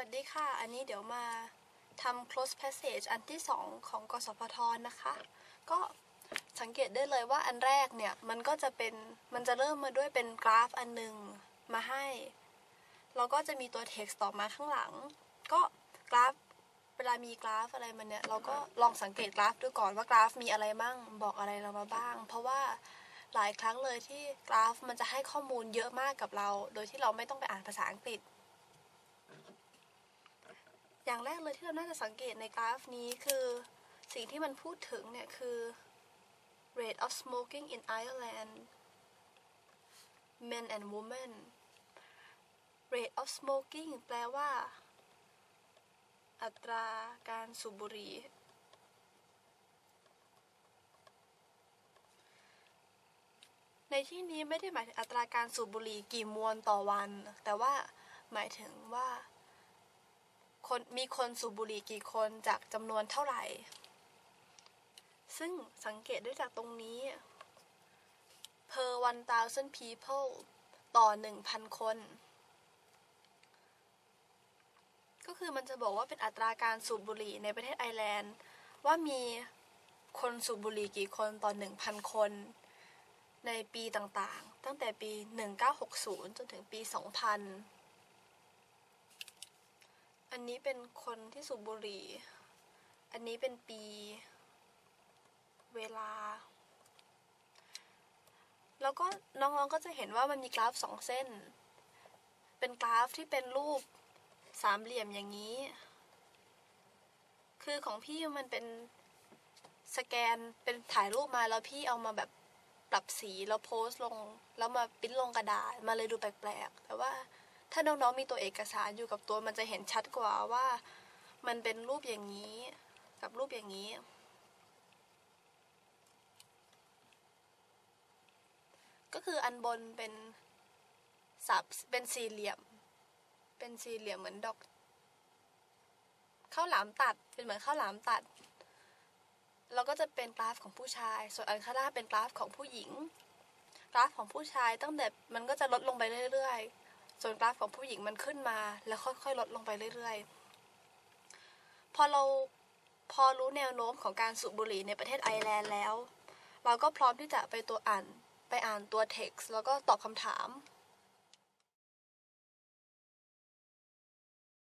วัสดีค่ะ อันนี้เดี๋ยวมาทำ close passage อันที่2ของกสพทนะคะ ก็สังเกตได้เลยว่าอันแรกเนี่ยมันจะเริ่มมาด้วยเป็นกราฟอันหนึ่งมาให้แล้วก็จะมีตัว text ต่อมาข้างหลังก็กราฟเวลามีกราฟอะไรมันเนี่ยเราก็ลองสังเกตกราฟดูก่อนว่ากราฟมีอะไรมั่งบอกอะไรเรามาบ้างเพราะว่าหลายครั้งเลยที่กราฟมันจะให้ข้อมูลเยอะมากกับเราโดยที่เราไม่ต้องไปอ่านภาษาอังกฤษอย่างแรกเลยที่เราน่าจะสังเกตในกราฟนี้คือสิ่งที่มันพูดถึงเนี่ยคือ rate of smoking in Ireland men and women rate of smoking แปลว่าอัตราการสูบบุหรี่ในที่นี้ไม่ได้หมายถึงอัตราการสูบบุหรี่กี่มวนต่อวันแต่ว่าหมายถึงว่ามีคนสูบบุหรี่กี่คนจากจำนวนเท่าไหร่ซึ่งสังเกตได้จากตรงนี้ per 1,000 people ต่อ 1,000 คนก็คือมันจะบอกว่าเป็นอัตราการสูบบุหรี่ในประเทศไอร์แลนด์ว่ามีคนสูบบุหรี่กี่คนต่อ 1,000 คนในปีต่างๆตั้งแต่ปี1960จนถึงปี2000อันนี้เป็นคนที่สูบบุหรี่อันนี้เป็นปีเวลาแล้วก็น้องๆก็จะเห็นว่ามันมีกราฟ2เส้นเป็นกราฟที่เป็นรูปสามเหลี่ยมอย่างนี้คือของพี่มันเป็นสแกนเป็นถ่ายรูปมาแล้วพี่เอามาแบบปรับสีแล้วโพสต์ลงแล้วมาปริ้นลงกระดาษมาเลยดูแปลกๆแต่ว่าถ้าน้องๆมีตัวเอกสารอยู่กับตัวมันจะเห็นชัดกว่าว่ามันเป็นรูปอย่างนี้กับรูปอย่างนี้ก็คืออันบนเป็นเป็นสี่เหลี่ยมเหมือนดอกข้าวหลามตัดเป็นเหมือนข้าวหลามตัดแล้วก็จะเป็นกราฟของผู้ชายส่วนอันข้างล่างเป็นกราฟของผู้หญิงกราฟของผู้ชายตั้งแต่มันก็จะลดลงไปเรื่อยๆส่วนกราฟของผู้หญิงมันขึ้นมาแล้วค่อยๆลดลงไปเรื่อยๆพอรู้แนวโน้มของการสูบบุหรี่ในประเทศไอร์แลนด์แล้วเราก็พร้อมที่จะไปอ่านตัว text แล้วก็ตอบคำถาม